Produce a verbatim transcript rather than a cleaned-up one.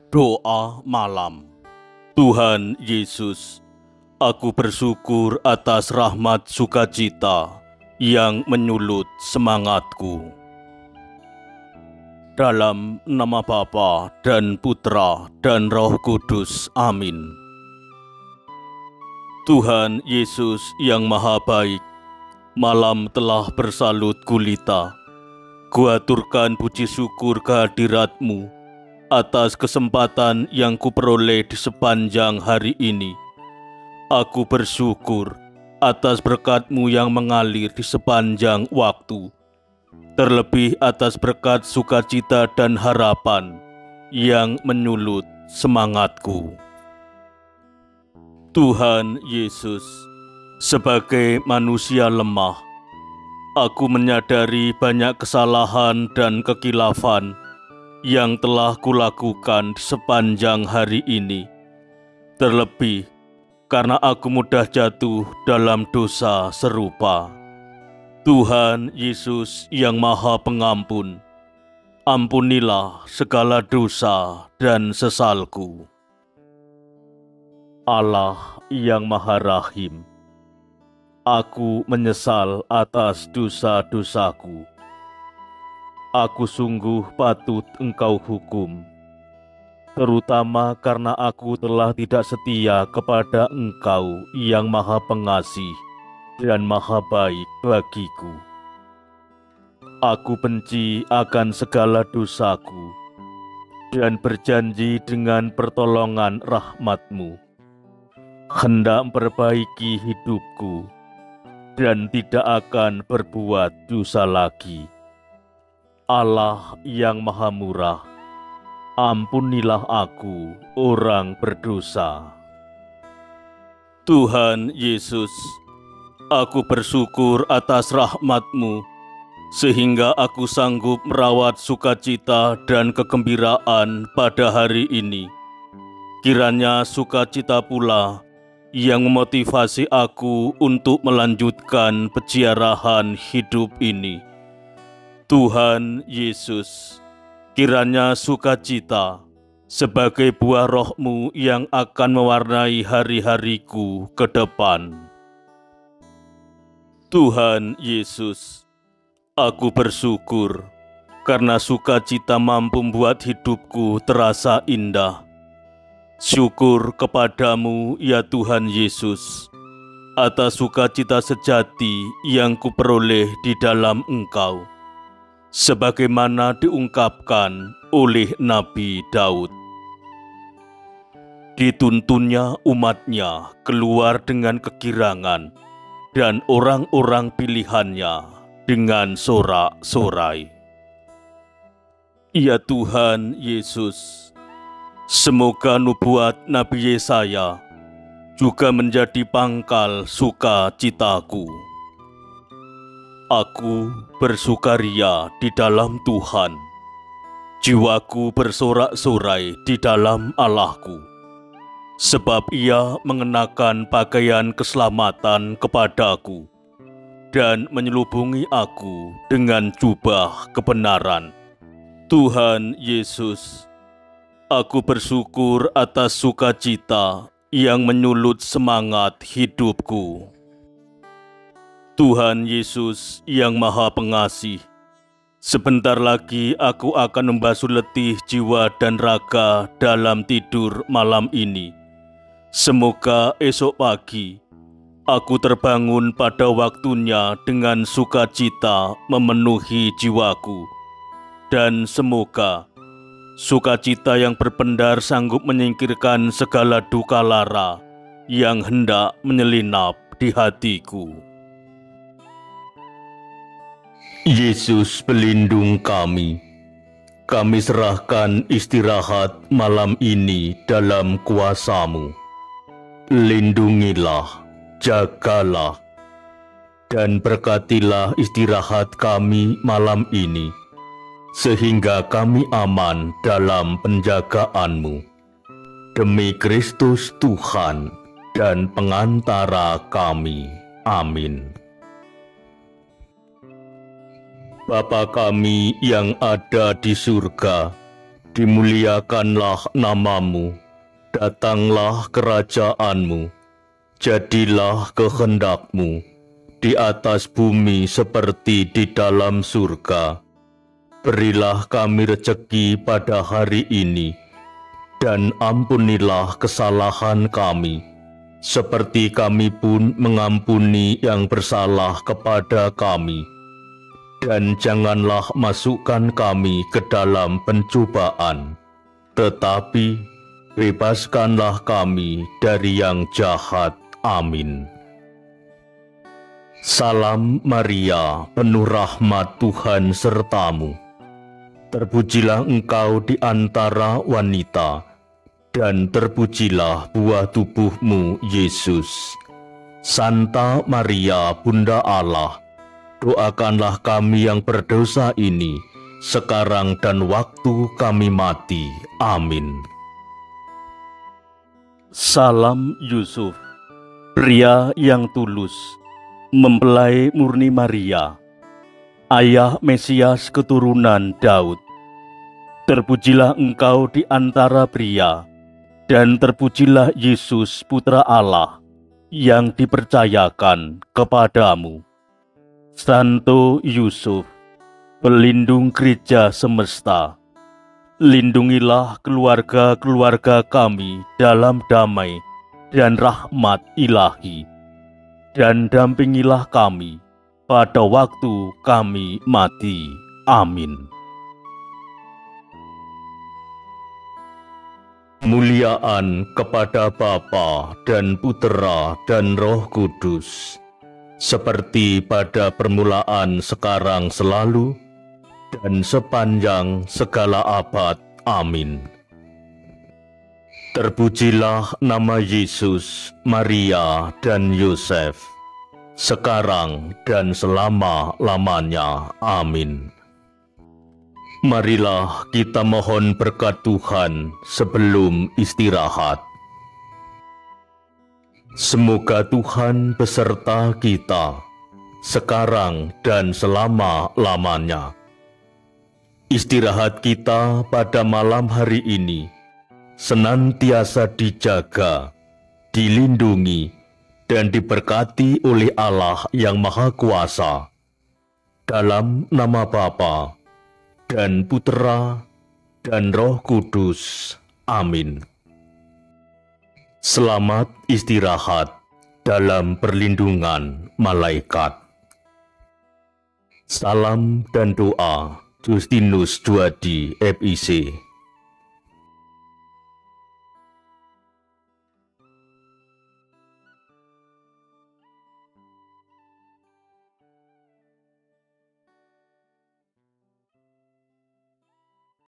Doa malam. Tuhan Yesus, aku bersyukur atas rahmat sukacita yang menyulut semangatku. Dalam nama Bapa dan Putra dan Roh Kudus. Amin. Tuhan Yesus yang Maha Baik, malam telah bersalut gulita. Kuaturkan puji syukur kehadirat-Mu atas kesempatan yang kuperoleh di sepanjang hari ini. Aku bersyukur atas berkat-Mu yang mengalir di sepanjang waktu, terlebih atas berkat sukacita dan harapan yang menyulut semangatku. Tuhan Yesus, sebagai manusia lemah, aku menyadari banyak kesalahan dan kekilafan yang telah kulakukan di sepanjang hari ini, terlebih karena aku mudah jatuh dalam dosa serupa. Tuhan Yesus yang Maha Pengampun, ampunilah segala dosa dan sesalku. Allah yang Maha Rahim, aku menyesal atas dosa-dosaku. Aku sungguh patut Engkau hukum, terutama karena aku telah tidak setia kepada Engkau yang Maha Pengasih dan Maha Baik bagiku. Aku benci akan segala dosaku dan berjanji dengan pertolongan rahmat-Mu hendak memperbaiki hidupku dan tidak akan berbuat dosa lagi. Allah yang Maha Murah, ampunilah aku, orang berdosa. Tuhan Yesus, aku bersyukur atas rahmat-Mu, sehingga aku sanggup merawat sukacita dan kegembiraan pada hari ini. Kiranya sukacita pula yang memotivasi aku untuk melanjutkan peziarahan hidup ini. Tuhan Yesus, kiranya sukacita sebagai buah Roh-Mu yang akan mewarnai hari-hariku ke depan. Tuhan Yesus, aku bersyukur karena sukacita mampu membuat hidupku terasa indah. Syukur kepadamu ya Tuhan Yesus, atas sukacita sejati yang kuperoleh di dalam Engkau, sebagaimana diungkapkan oleh Nabi Daud. Dituntunnya umatnya keluar dengan kegirangan, dan orang-orang pilihannya dengan sorak-sorai. Ya Tuhan Yesus, semoga nubuat Nabi Yesaya juga menjadi pangkal sukacitaku. Aku bersukaria di dalam Tuhan, jiwaku bersorak-sorai di dalam Allahku, sebab Ia mengenakan pakaian keselamatan kepadaku dan menyelubungi aku dengan jubah kebenaran. Tuhan Yesus, aku bersyukur atas sukacita yang menyulut semangat hidupku. Tuhan Yesus yang Maha Pengasih, sebentar lagi aku akan membasuh letih jiwa dan raga dalam tidur malam ini. Semoga esok pagi aku terbangun pada waktunya dengan sukacita memenuhi jiwaku, dan semoga sukacita yang berpendar sanggup menyingkirkan segala duka lara yang hendak menyelinap di hatiku. Yesus pelindung kami, kami serahkan istirahat malam ini dalam kuasa-Mu. Lindungilah, jagalah, dan berkatilah istirahat kami malam ini, sehingga kami aman dalam penjagaan-Mu. Demi Kristus Tuhan dan pengantara kami. Amin. Bapa kami yang ada di surga, dimuliakanlah namamu, datanglah kerajaanmu, jadilah kehendakmu di atas bumi seperti di dalam surga. Berilah kami rejeki pada hari ini, dan ampunilah kesalahan kami, seperti kami pun mengampuni yang bersalah kepada kami. Dan janganlah masukkan kami ke dalam pencobaan, tetapi bebaskanlah kami dari yang jahat. Amin. Salam Maria, penuh rahmat, Tuhan sertamu. Terpujilah engkau di antara wanita, dan terpujilah buah tubuhmu, Yesus. Santa Maria, Bunda Allah, doakanlah kami yang berdosa ini, sekarang dan waktu kami mati. Amin. Salam Yusuf, pria yang tulus, mempelai murni Maria, ayah Mesias keturunan Daud. Terpujilah engkau di antara pria, dan terpujilah Yesus Putra Allah, yang dipercayakan kepadamu. Santo Yusuf, pelindung gereja semesta, lindungilah keluarga-keluarga kami dalam damai dan rahmat ilahi, dan dampingilah kami pada waktu kami mati. Amin. Muliaan kepada Bapa dan Putera dan Roh Kudus, seperti pada permulaan, sekarang, selalu, dan sepanjang segala abad. Amin. Terpujilah nama Yesus, Maria, dan Yosef, sekarang dan selama-lamanya. Amin. Marilah kita mohon berkat Tuhan sebelum istirahat. Semoga Tuhan beserta kita, sekarang dan selama-lamanya. Istirahat kita pada malam hari ini senantiasa dijaga, dilindungi, dan diberkati oleh Allah yang Maha Kuasa. Dalam nama Bapa dan Putera dan Roh Kudus. Amin. Selamat istirahat dalam perlindungan malaikat. Salam dan doa Justinus Dwadi, F I C.